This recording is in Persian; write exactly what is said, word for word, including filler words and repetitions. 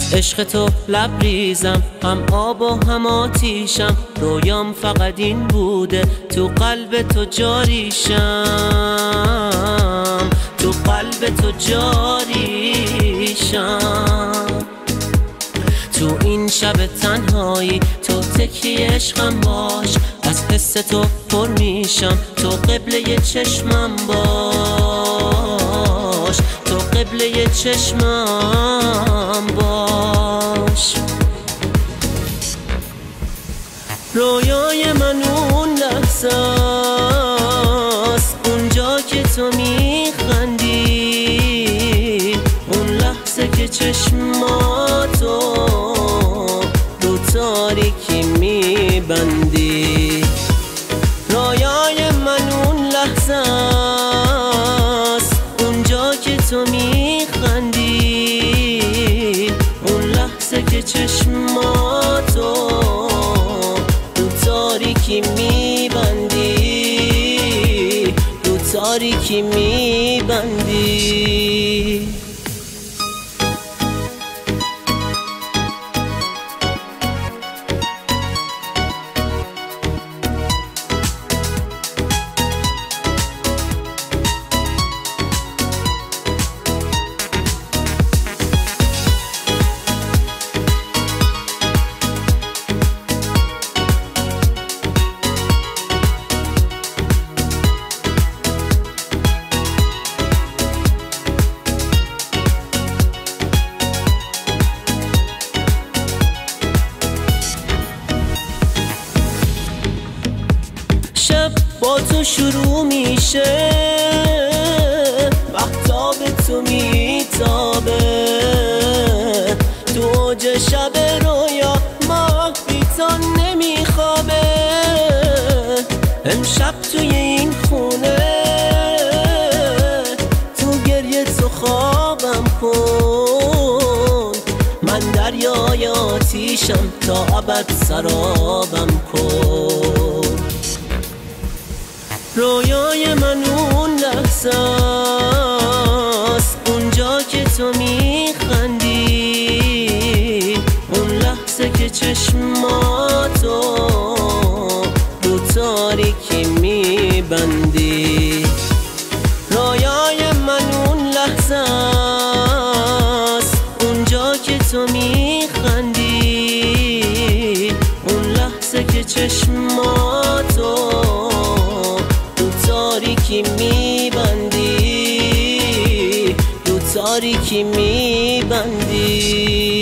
عشق تو لبریزم، هم آب و هم آتیشم، رویام فقط این بوده تو قلب تو جاریشم، تو قلب تو جاریشم. تو این شب تنهایی تو تکی عشقم باش، از حس تو پر میشم، تو قبله چشمم باش، تو قبله چشمم باش. رویای من اون لحظه است اونجا که تو میخندی، اون لحظه که چشماتو رو تاریکی میبندی. رویای من اون لحظه است اونجا که تو میخندی، اون لحظه که چشماتو رو تاریکی میبندی، رو تاریکی میبندی. شب با تو شروع میشه، مهتاب تو میتابه، تو اوج شب رویا ماه بیتان نمیخوابه. امشب توی این خونه تو گریه تو خوابم کن، من دریای آتیشم تا ابد سرابم کن. رویای من اون لحظه است اونجا که تو میخندی، اون لحظه که چشماتو رو تاریکی میبندی. رویای من اون لحظه است اونجا که تو میخندی، اون لحظه که چشماتو تاریکی میبندی، رو تاریکی میبندی.